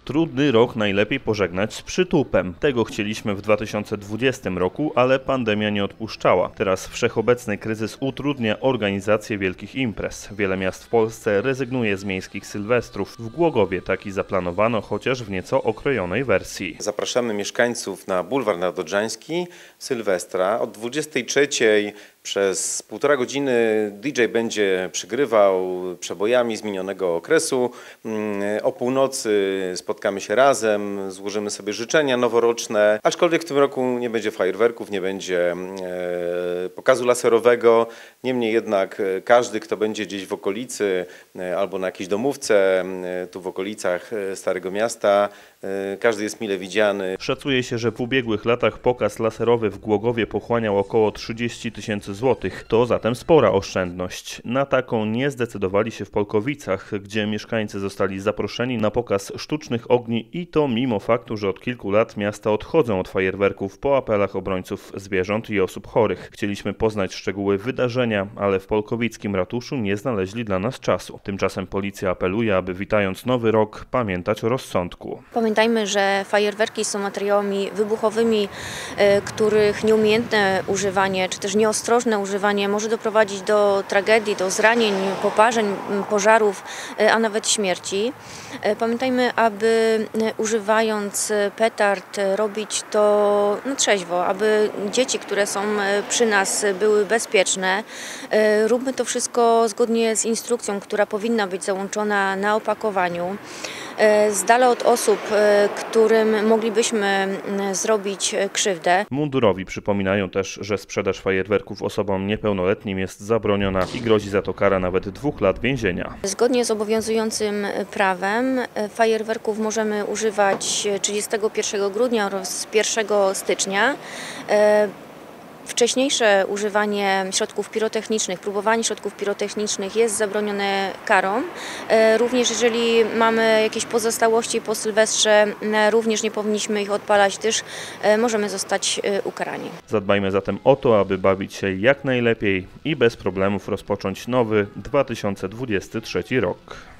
Trudny rok najlepiej pożegnać z przytupem. Tego chcieliśmy w 2020 roku, ale pandemia nie odpuszczała. Teraz wszechobecny kryzys utrudnia organizację wielkich imprez. Wiele miast w Polsce rezygnuje z miejskich sylwestrów. W Głogowie taki zaplanowano, chociaż w nieco okrojonej wersji. Zapraszamy mieszkańców na Bulwar Narodobrzański Sylwestra. Od 23:00 przez 1,5 godziny DJ będzie przygrywał przebojami z minionego okresu. O północy spotkamy się razem, złożymy sobie życzenia noworoczne, aczkolwiek w tym roku nie będzie fajerwerków, nie będzie pokazu laserowego. Niemniej jednak każdy, kto będzie gdzieś w okolicy albo na jakiejś domówce tu w okolicach Starego Miasta, każdy jest mile widziany. Szacuje się, że w ubiegłych latach pokaz laserowy w Głogowie pochłaniał około 30 000 złotych. To zatem spora oszczędność. Na taką nie zdecydowali się w Polkowicach, gdzie mieszkańcy zostali zaproszeni na pokaz sztucznych ogni i to mimo faktu, że od kilku lat miasta odchodzą od fajerwerków po apelach obrońców zwierząt i osób chorych. Chcieliśmy poznać szczegóły wydarzenia, ale w polkowickim ratuszu nie znaleźli dla nas czasu. Tymczasem policja apeluje, aby witając nowy rok pamiętać o rozsądku. Pamiętajmy, że fajerwerki są materiałami wybuchowymi, których nieumiejętne używanie czy też nieostrożne używanie może doprowadzić do tragedii, do zranień, poparzeń, pożarów, a nawet śmierci. Pamiętajmy, aby używając petard robić to trzeźwo, aby dzieci, które są przy nas, były bezpieczne. Róbmy to wszystko zgodnie z instrukcją, która powinna być załączona na opakowaniu. Z dala od osób, którym moglibyśmy zrobić krzywdę. Mundurowi przypominają też, że sprzedaż fajerwerków osobom niepełnoletnim jest zabroniona i grozi za to kara nawet 2 lat więzienia. Zgodnie z obowiązującym prawem fajerwerków możemy używać 31 grudnia oraz 1 stycznia. Wcześniejsze używanie środków pirotechnicznych, próbowanie środków pirotechnicznych jest zabronione karą. Również jeżeli mamy jakieś pozostałości po Sylwestrze, również nie powinniśmy ich odpalać, gdyż możemy zostać ukarani. Zadbajmy zatem o to, aby bawić się jak najlepiej i bez problemów rozpocząć nowy 2023 rok.